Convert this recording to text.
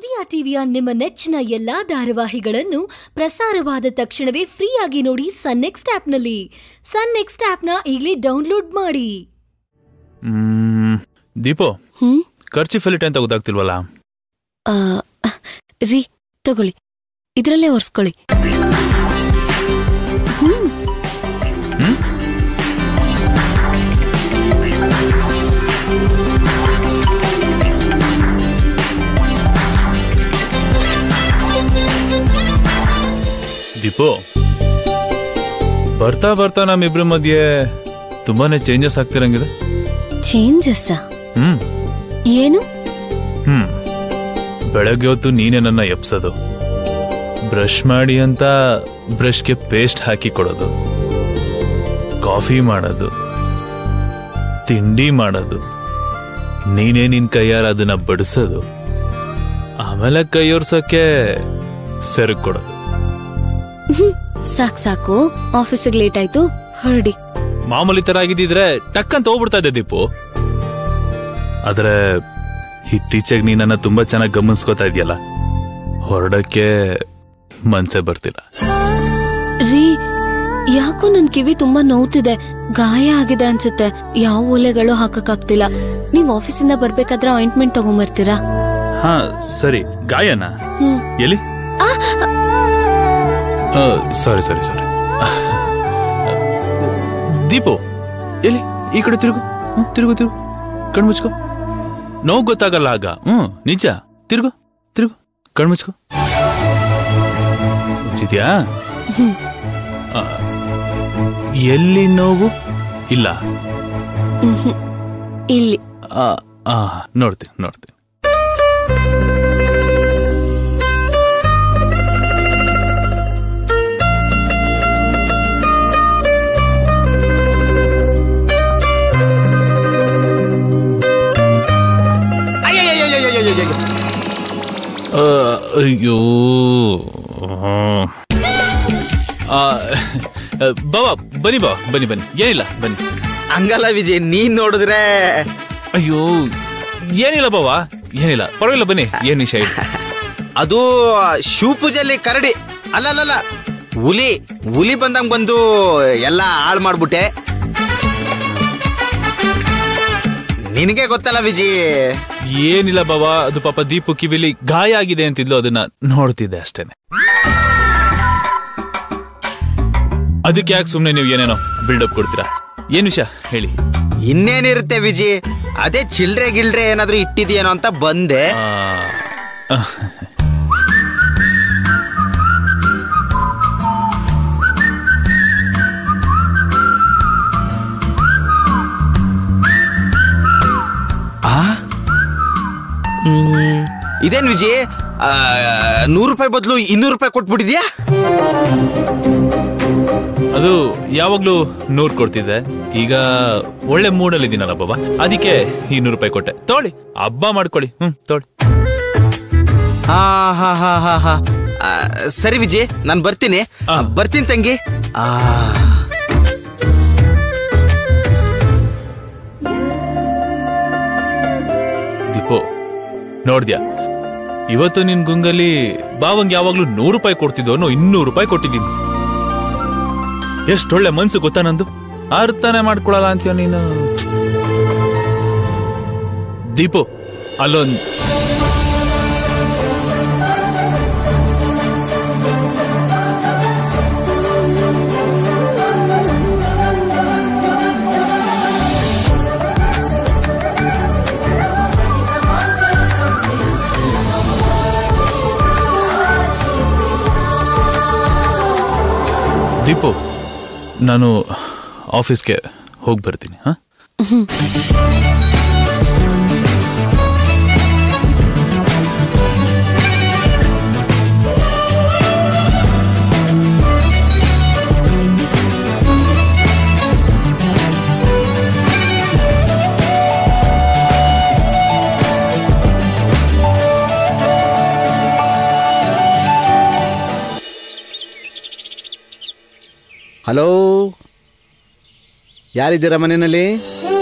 ಉದಯ ಟಿವಿಯ ನಿಮ್ಮ ನೆಚ್ಚಿನ ಎಲ್ಲಾ ಧಾರಾವಾಹಿಗಳನ್ನು ಪ್ರಸಾರವಾದ ತಕ್ಷಣವೇ ಫ್ರೀಯಾಗಿ ನೋಡಿ ಸನ್ ನೆಕ್ಸ್ಟ್ ಆಪ್ನಲ್ಲಿ. ಸನ್ ನೆಕ್ಸ್ಟ್ ಆಪ್ನ ಈಗಲೇ ಡೌನ್ಲೋಡ್ ಮಾಡಿ. ದೀಪೋ, ಖರ್ಚು ಫೆಲಿಟ್ ಅಂತ ಗೊತ್ತಾಗ್ತಿಲ್ವಲ್ಲ? ರೀ ತಗೊಳ್ಳಿ, ಇದರಲ್ಲೇ ಒರೆಸ್ಕೊಳ್ಳಿ. ದೀಪೋ, ಬರ್ತಾ ಬರ್ತಾ ನಮ್ಮಿಬ್ರ ಮಧ್ಯೆ ತುಂಬಾನೇ ಚೇಂಜಸ್ ಆಗ್ತಿರಂಗಿದೆ. ಚೇಂಜಸ್? ಏನು? ಬೆಳಗ್ಗೆ ಹೊತ್ತು ನೀನೆ ನನ್ನ ಎಪ್ಸೋದು, ಬ್ರಷ್ ಮಾಡಿ ಅಂತ ಬ್ರಷ್ಗೆ ಪೇಸ್ಟ್ ಹಾಕಿ ಕೊಡೋದು, ಕಾಫಿ ಮಾಡೋದು, ತಿಂಡಿ ಮಾಡೋದು, ನೀನೇ ನಿನ್ ಕೈಯಾರ ಅದನ್ನ ಬಡಿಸೋದು, ಆಮೇಲೆ ಕೈಯೊರ್ಸೋಕೆ ಸೆರಗ್ ಕೊಡೋದು. ಸಾಕು ಸಾಕು, ಆಫೀಸಿಗೆ ಲೇಟ್ ಆಯ್ತು, ಹೊರಡಿ. ಮಾಮೂಲಿ ತರ ಆಗಿದ್ದಿದ್ರೆ ಟಕ್ ಅಂತ ಹೋಗ್ಬಿಡ್ತಾ ಇದ್ದೆ ದೀಪು. ಆದ್ರೆ ಇತ್ತೀಚೆಗೆ ನೀ ನನ್ನ ತುಂಬಾ ಚೆನ್ನಾಗಿ ಗಮನಿಸ್ಕೋತಾ ಇದೆಯಲ್ಲ, ಹೊರಡಕ್ಕೆ ಮನ್ಸೇ ಬರ್ತಿಲ್ಲ. ರೀ, ಯಾಕೋ ನನ್ ಕಿವಿ ತುಂಬಾ ನೋವ್ತಿದೆ, ಗಾಯ ಆಗಿದೆ ಅನ್ಸುತ್ತೆ. ಯಾವ ಓಲೆಗಳು ಹಾಕಕ್ಕಾಗ್ತಿಲ್ಲ. ನೀವ್ ಆಫೀಸಿಂದ ಬರ್ಬೇಕಾದ್ರೆ ಆಯಿಂಟ್ಮೆಂಟ್ ತಗೊಂಬರ್ತೀರಾ? ಹಾ ಸರಿ. ಗಾಯನಾ? ಎಲ್ಲಿ? ಸಾರಿ ಸಾರಿ ಸಾರಿ. ದೀಪು, ಎಲ್ಲಿ? ಈ ಕಡೆ ತಿರುಗು, ತಿರುಗು ತಿರುಗು, ಕಣ್ಮುಚ್ಕೋ. ನೋವು ಗೊತ್ತಾಗಲ್ಲ ಆಗ. ನಿಜ. ತಿರುಗು ತಿರುಗು, ಕಣ್ಮುಚ್ಕೋ. ಮುಚ್ಚಿದ್ಯಾ? ಎಲ್ಲಿ ನೋವು? ಇಲ್ಲ, ಇಲ್ಲಿ. ನೋಡ್ತೀನಿ ನೋಡ್ತೀನಿ. ಅಯ್ಯೋ ಬಾಬಾ, ಬನ್ನಿ ಬಾಬಾ, ಬನ್ನಿ ಬನ್ನಿ. ಏನಿಲ್ಲ, ಬನ್ನಿ. ಹಂಗಲ್ಲ ವಿಜಯ್, ನೀನ್ ನೋಡಿದ್ರೆ. ಅಯ್ಯೋ ಏನಿಲ್ಲ ಬಾಬಾ, ಏನಿಲ್ಲ, ಪರವಾಗಿಲ್ಲ, ಬನ್ನಿ. ಏನ್ ವಿಷಯ? ಅದು ಶಿವಪೂಜೆಯಲ್ಲಿ ಕರಡಿ ಅಲ್ಲ, ಹುಲಿ ಬಂದಂಗ್ ಬಂದು ಎಲ್ಲ ಹಾಳು ಮಾಡ್ಬಿಟ್ಟೆ. ನಿನಗೆ ಗೊತ್ತಲ್ಲ ವಿಜಯ್. ಏನಿಲ್ಲ ಬಾಬಾ, ಅದು ಪಾಪ ದೀಪು ಕಿವಿಲಿ ಗಾಯ ಆಗಿದೆ ಅಂತಿದ್ಲು, ಅದನ್ನ ನೋಡ್ತಿದ್ದೆ ಅಷ್ಟೇನೆ. ಅದಕ್ಕೆ ಯಾಕೆ ಸುಮ್ನೆ ನೀವು ಏನೇನೋ ಬಿಲ್ಡಪ್ ಕೊಡ್ತೀರಾ? ಏನ್ ವಿಷಯ ಹೇಳಿ. ಇನ್ನೇನಿರುತ್ತೆ ವಿಜಯ್, ಅದೇ ಚಿಲ್ಡ್ರೆ ಗಿಲ್ಡ್ರೆ ಏನಾದ್ರೂ ಇಟ್ಟಿದ್ಯೇನೋ ಅಂತ ಬಂದೆ. ಇದೇನ್ ವಿಜಯ್, 100 ರೂಪಾಯಿ ಬದಲು 200 ರೂಪಾಯಿ ಕೊಟ್ಬಿಟ್ಟಿದ್ಯಾ? ಅದು ಯಾವಾಗ್ಲೂ 100 ಕೊಡ್ತಿದ್ದೆ, ಈಗ ಒಳ್ಳೆ ಮೂಡಲ್ಲಿ ಇದೀನಲ್ಲ ಬಾಬಾ, ಅದಕ್ಕೆ 200 ರೂಪಾಯಿ ಕೊಟ್ಟೆ. ತೋಳಿ, ಹಬ್ಬ ಮಾಡ್ಕೊಳ್ಳಿ. ತೋಳಿ. ಹಾ ಸರಿ ವಿಜಯ್, ನಾನು ಬರ್ತೀನಿ ತಂಗಿ. ದೀಪೋ, ನೋಡ್ದ್ಯಾ, ಇವತ್ತು ನಿನ್ ಗುಂಗಲ್ಲಿ ಬಾವಂಗೆ ಯಾವಾಗ್ಲೂ 100 ರೂಪಾಯಿ ಕೊಡ್ತಿದ್ದವನು 200 ರೂಪಾಯಿ ಕೊಟ್ಟಿದ್ದೀನಿ. ಎಷ್ಟೊಳ್ಳೆ ಮನ್ಸು ಗೊತ್ತಾ ನಂದು. ಅರ್ಥನೇ ಮಾಡ್ಕೊಳಲ್ಲ ಅಂತೀಯ ನೀನು. ದೀಪು, ಅಲ್ಲೊಂದ್ ದೀಪು, ನಾನು ಆಫೀಸ್ಗೆ ಹೋಗಿ ಬರ್ತೀನಿ. ಹಲೋ, ಯಾರಿದ್ದೀರಾ ಮನೆಯಲ್ಲಿ?